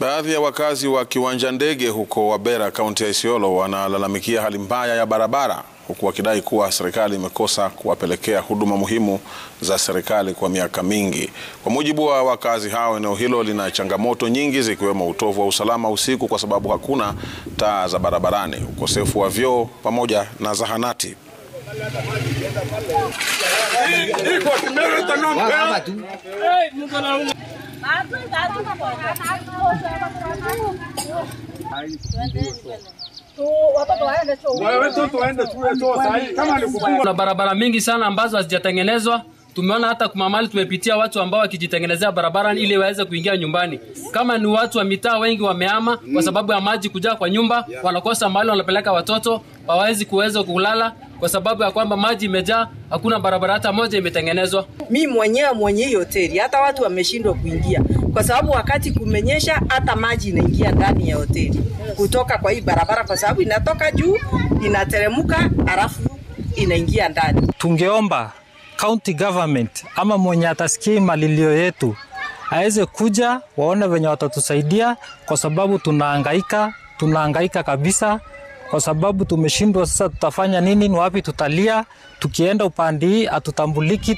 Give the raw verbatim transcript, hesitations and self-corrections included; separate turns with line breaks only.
Baadhi ya wakazi wa Kiwanja Ndege huko Wabera, kaunti ya Isiolo, wanalalamikia hali mbaya ya barabara, huku wakidai kuwa serikali imekosa kuwapelekea huduma muhimu za serikali kwa miaka mingi. Kwa mujibu wa wakazi hao, eneo hilo lina changamoto nyingi zikiwemo utovu wa usalama usiku kwa sababu hakuna taa za barabarani, ukosefu wa vyoo pamoja na zahanati.
Kuna barabara mingi sana ambazo hazijatengenezwa. Tumeona hata kwa mahali tumepitia watu ambao wakijitengenezea barabara ili waweze kuingia nyumbani. Kama ni watu wa mitaa wengi wamehama kwa sababu ya maji kujaa kwa nyumba, wanakosa mahali wanapeleka watoto, hawawezi kuweza kulala kwa sababu ya kwamba maji imejaa, hakuna barabara hata moja imetengenezwa.
Mimi mwenyewe mwenye hii hoteli hata watu wameshindwa kuingia kwa sababu wakati kumenyesha hata maji inaingia ndani ya hoteli kutoka kwa hii barabara kwa sababu inatoka juu inateremka alafu inaingia ndani.
Tungeomba county government ama mwenye atasikia malilio yetu aweze kuja waone venye watatusaidia kwa sababu tunahangaika, tunahangaika kabisa kwa sababu tumeshindwa. Sasa tutafanya nini? Ni wapi tutalia? Tukienda upande hii hatutambuliki.